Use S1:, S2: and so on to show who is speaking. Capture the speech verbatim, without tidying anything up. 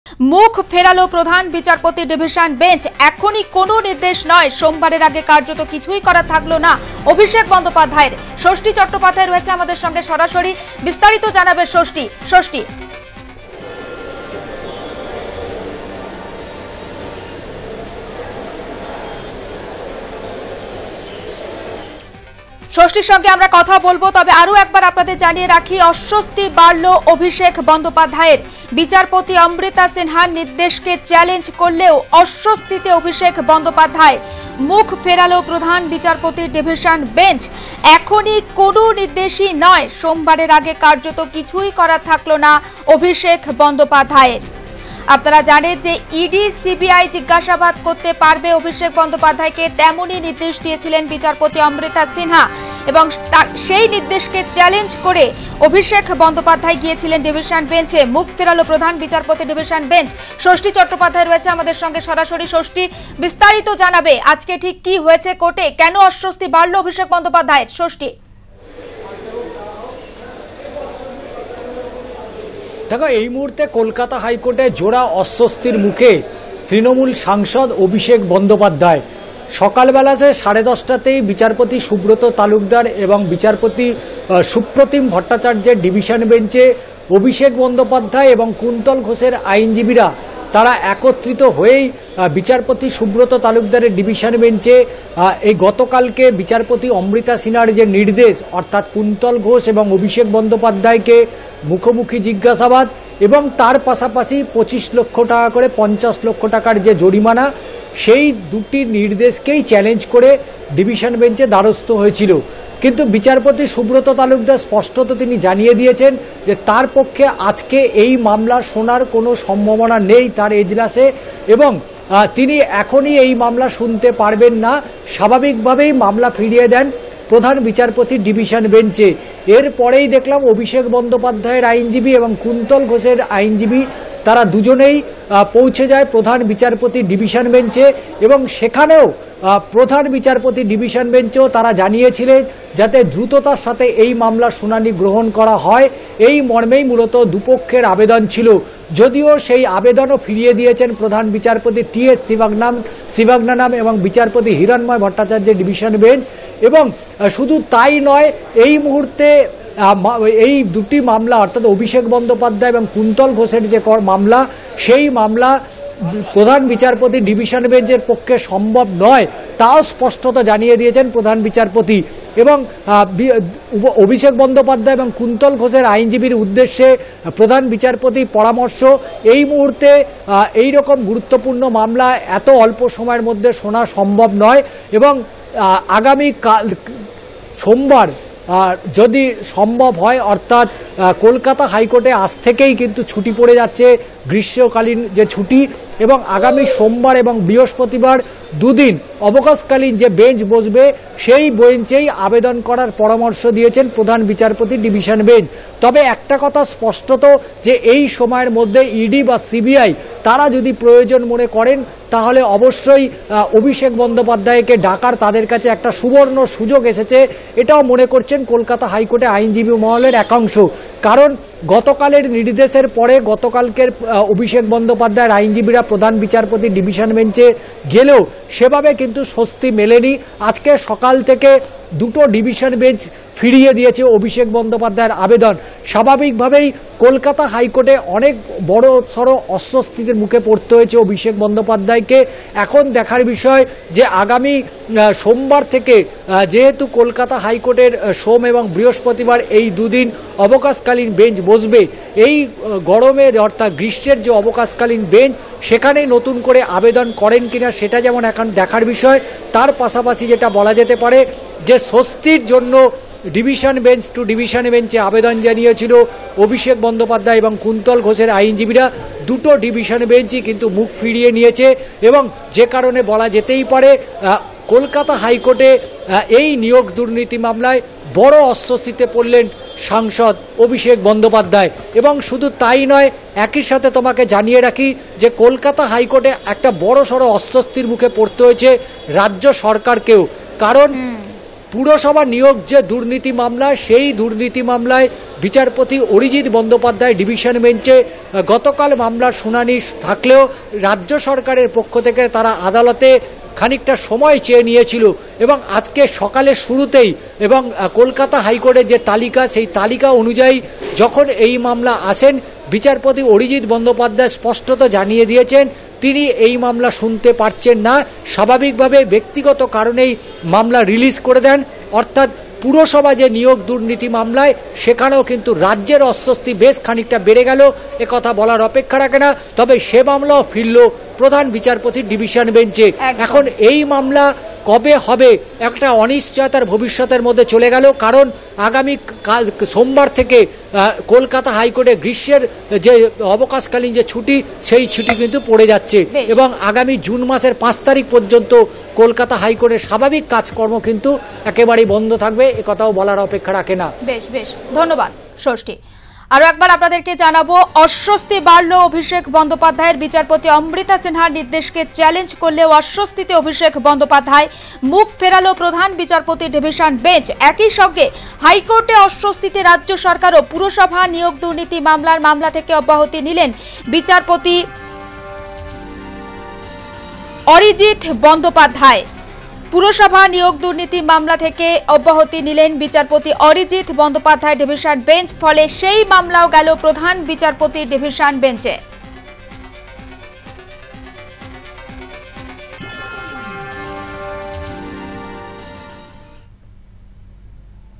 S1: মুখ ফেরালো প্রধান বিচারপতি ডিভিশন বেঞ্চ। এখনই কোনো নির্দেশ নয়, সোমবারের আগে কার্যত কিছুই করা থাকলো না অভিষেক বন্দ্যোপাধ্যায়ের। ষষ্ঠী চট্টোপাধ্যায় রয়েছে আমাদের সঙ্গে সরাসরি, বিস্তারিত জানাবে ষষ্ঠী। ষষ্ঠী, ষষ্ঠীর সঙ্গে আমরা কথা বলবো, তবে আরো একবার আপনাদের জানিয়ে রাখি, অস্বস্তি বাড়ল অভিষেক বন্দ্যোপাধ্যায়ের। বিচারপতি অমৃতা সিনহার নির্দেশকে চ্যালেঞ্জ করলেও অস্বস্তিতে অভিষেক বন্দ্যোপাধ্যায়। মুখ ফেরালো প্রধান বিচারপতির ডিভিশন বেঞ্চ। এখনই কোনো নির্দেশই নয়, সোমবারের আগে কার্যত কিছুই করা থাকলো না অভিষেক বন্দ্যোপাধ্যায়ের। আপনারা জানেন যে ইডি সিবিআই জিজ্ঞাসাবাদ করতে পারবে অভিষেক বন্দ্যোপাধ্যায়কে, তেমনই নির্দেশ দিয়েছিলেন বিচারপতি অমৃতা সিনহা, এবং সেই নির্দেশকে চ্যালেঞ্জ করে অভিষেক বন্দ্যোপাধ্যায় গিয়েছিলেন ডিভিশন বেঞ্চে। মুখ ফেরালো প্রধান বিচারপতি ডিভিশন বেঞ্চ। ষষ্ঠী চট্টোপাধ্যায় রয়েছে আমাদের সঙ্গে সরাসরি। ষষ্ঠী, বিস্তারিত জানাবে আজকে ঠিক কি হয়েছে কোর্টে, কেন অস্বস্তি বাড়ল অভিষেক বন্দ্যোপাধ্যায়ের? ষষ্ঠী,
S2: দেখো, এই মুহূর্তে কলকাতা হাইকোর্টে জোড়া অস্বস্তির মুখে তৃণমূল সাংসদ অভিষেক বন্দ্যোপাধ্যায়। সকালবেলাতে সাড়ে দশটাতেই বিচারপতি সুব্রত তালুকদার এবং বিচারপতি সুপ্রতিম ভট্টাচার্যের ডিভিশন বেঞ্চে অভিষেক বন্দ্যোপাধ্যায় এবং কুন্তল ঘোষের আইনজীবীরা তারা একত্রিত হয়েই বিচারপতি সুব্রত তালুকদারের ডিভিশন বেঞ্চে এই গতকালকে বিচারপতি অমৃতা সিনহার যে নির্দেশ, অর্থাৎ কুন্তল ঘোষ এবং অভিষেক বন্দ্যোপাধ্যায়কে মুখোমুখি জিজ্ঞাসাবাদ এবং তার পাশাপাশি পঁচিশ লক্ষ টাকা করে পঞ্চাশ লক্ষ টাকার যে জরিমানা, সেই দুটি নির্দেশকেই চ্যালেঞ্জ করে ডিভিশন বেঞ্চে দ্বারস্থ হয়েছিল। কিন্তু বিচারপতি সুব্রত তালুকদার স্পষ্টত তিনি জানিয়ে দিয়েছেন যে তার পক্ষে আজকে এই মামলা শোনার কোনো সম্ভাবনা নেই তার এজলাসে, এবং তিনি এখনই এই মামলা শুনতে পারবেন না। স্বাভাবিকভাবেই মামলা ফিরিয়ে দেন প্রধান বিচারপতির ডিভিশন বেঞ্চে। এরপরেই দেখলাম অভিষেক বন্দ্যোপাধ্যায়ের আইনজীবী এবং কুন্তল ঘোষের আইনজীবী তারা দুজনেই পৌঁছে যায় প্রধান বিচারপতি ডিভিশন বেঞ্চে, এবং সেখানেও প্রধান বিচারপতি ডিভিশন বেঞ্চেও তারা জানিয়েছিলেন যাতে দ্রুততার সাথে এই মামলার শুনানি গ্রহণ করা হয়। এই মর্মেই মূলত দুপক্ষের আবেদন ছিল, যদিও সেই আবেদনও ফিরিয়ে দিয়েছেন প্রধান বিচারপতি টি এস শিবাগনাম শিবাগনানাম এবং বিচারপতি হিরণময় ভট্টাচার্যের ডিভিশন বেঞ্চ। এবং শুধু তাই নয়, এই মুহূর্তে এই দুটি মামলা অর্থাৎ অভিষেক বন্দ্যোপাধ্যায় এবং কুন্তল ঘোষের যে মামলা, সেই মামলা প্রধান বিচারপতি ডিভিশন বেঞ্চের পক্ষে সম্ভব নয়, তাও স্পষ্টত জানিয়ে দিয়েছেন প্রধান বিচারপতি। এবং অভিষেক বন্দ্যোপাধ্যায় এবং কুন্তল ঘোষের আইনজীবীর উদ্দেশ্যে প্রধান বিচারপতির পরামর্শ, এই মুহূর্তে এই রকম গুরুত্বপূর্ণ মামলা এত অল্প সময়ের মধ্যে শোনা সম্ভব নয়, এবং আগামী কাল সোমবার যদি সম্ভব হয়, অর্থাৎ কলকাতা হাইকোর্টে আজ থেকেই কিন্তু ছুটি পড়ে যাচ্ছে, গ্রীষ্মকালীন যে ছুটি, এবং আগামী সোমবার এবং বৃহস্পতিবার দুদিন অবকাশকালীন যে বেঞ্চ বসবে সেই বেঞ্চেই আবেদন করার পরামর্শ দিয়েছেন প্রধান বিচারপতি ডিভিশন বেঞ্চ। তবে একটা কথা স্পষ্টত যে এই সময়ের মধ্যে ইডি বা সিবিআই তারা যদি প্রয়োজন মনে করেন তাহলে অবশ্যই অভিষেক বন্দ্যোপাধ্যায়কে ডাকার তাদের কাছে একটা সুবর্ণ সুযোগ এসেছে, এটাও মনে করছেন কলকাতা হাইকোর্টে আইনজীবী মহলের একাংশ। কারণ গতকালের নির্দেশের পরে গতকালকের অভিষেক বন্দ্যোপাধ্যায়ের আইনজীবীরা প্রধান বিচারপতি ডিভিশন বেঞ্চে গেলেও সেভাবে কিন্তু স্বস্তি মেলেনি। আজকে সকাল থেকে দুটো ডিভিশন বেঞ্চ ফিরিয়ে দিয়েছে অভিষেক বন্দ্যোপাধ্যায়ের আবেদন। স্বাভাবিকভাবেই কলকাতা হাইকোর্টে অনেক বড় সড়ো অস্বস্তির মুখে পড়তে হয়েছে অভিষেক বন্দ্যোপাধ্যায়কে। এখন দেখার বিষয় যে আগামী সোমবার থেকে যেহেতু কলকাতা হাইকোর্টের সোম এবং বৃহস্পতিবার এই দুদিন অবকাশকালীন বেঞ্চ বসবে, এই গরমের অর্থাৎ গ্রীষ্মের যে অবকাশকালীন বেঞ্চ সেখানে নতুন করে আবেদন করেন কিনা সেটা যেমন এখন দেখার বিষয়। তার পাশাপাশি যেটা বলা যেতে পারে যে স্বস্তির জন্য ডিভিশন বেঞ্চ টু ডিভিশন বেঞ্চে আবেদন জানিয়েছিল অভিষেক বন্দ্যোপাধ্যায় এবং কুন্তল ঘোষের আইনজীবীরা, দুটো ডিভিশন বেঞ্চই কিন্তু মুখ ফিরিয়ে নিয়েছে, এবং যে কারণে বলা যেতেই পারে কলকাতা হাইকোর্টে এই নিয়োগ দুর্নীতি মামলায় বড় অস্বস্তিতে পড়লেন সাংসদ অভিষেক বন্দ্যোপাধ্যায়। এবং শুধু তাই নয়, একই সাথে তোমাকে জানিয়ে রাখি যে কলকাতা হাইকোর্টে একটা বড় সড়ো অস্বস্তির মুখে পড়তে হয়েছে রাজ্য সরকারকেও। কারণ পুরসভা নিয়োগ যে দুর্নীতি মামলা, সেই দুর্নীতি মামলায় বিচারপতি অরিজিৎ বন্দ্যোপাধ্যায় ডিভিশন বেঞ্চে গতকাল মামলার শুনানি থাকলেও রাজ্য সরকারের পক্ষ থেকে তারা আদালতে খানিকটা সময় চেয়ে নিয়েছিল এবং আজকে সকালের শুরুতেই এবং কলকাতা হাইকোর্টের যে তালিকা, সেই তালিকা অনুযায়ী যখন এই মামলা আসেন, বিচারপতি অরিজিৎ বন্দ্যোপাধ্যায় স্পষ্টত জানিয়ে দিয়েছেন তিনি এই মামলা শুনতে পারছেন না, স্বাভাবিকভাবে ব্যক্তিগত কারণেই মামলা রিলিজ করে দেন। অর্থাৎ পুরসভা যে নিয়োগ দুর্নীতি মামলায় সেখানেও কিন্তু রাজ্যের অস্বস্তি বেশ খানিকটা বেড়ে গেল, একথা বলার অপেক্ষা রাখে না। তবে সে মামলাও ফিরল প্রধান বিচারপতির ডিভিশন বেঞ্চে। এখন এই মামলা কবে হবে একটা অনিশ্চয়তার ভবিষ্যতের মধ্যে চলে গেল, কারণ আগামী কাল সোমবার থেকে কলকাতা হাইকোর্টে গ্রীষ্মের যে অবকাশকালীন যে ছুটি, সেই ছুটি কিন্তু পড়ে যাচ্ছে এবং আগামী জুন মাসের পাঁচ তারিখ পর্যন্ত কলকাতা হাইকোর্টের স্বাভাবিক কাজকর্ম কিন্তু একেবারেই বন্ধ থাকবে, একথাও বলার অপেক্ষা রাখে না।
S1: বেশ বেশ ধন্যবাদ ষষ্ঠী। আরো একবার আপনাদেরকে জানাবো, অস্বস্তি বাড়ল অভিষেক বন্দ্যোপাধ্যায়ের। বিচারপতি অমৃতা সিনহার নির্দেশকে চ্যালেঞ্জ করলেও অস্বস্তিতে অভিষেক বন্দ্যোপাধ্যায়, মুখ ফেরালো প্রধান বিচারপতি ডিভিশন বেঞ্চ। একই সঙ্গে হাইকোর্টে অস্বস্তিতে রাজ্য সরকারও পুরসভা নিয়োগ দুর্নীতি মামলার মামলা থেকে অব্যাহতি নিলেন বিচারপতি অরিজিৎ বন্দ্যোপাধ্যায়। পুরসভা নিয়োগ দুর্নীতি মামলা থেকে অব্যাহতি নিলেন বিচারপতি অরিজিৎ বন্দ্যোপাধ্যায় ডিভিশন বেঞ্চ। ফলে সেই মামলাও গেল প্রধান বিচারপতি ডিভিশন বেঞ্চে।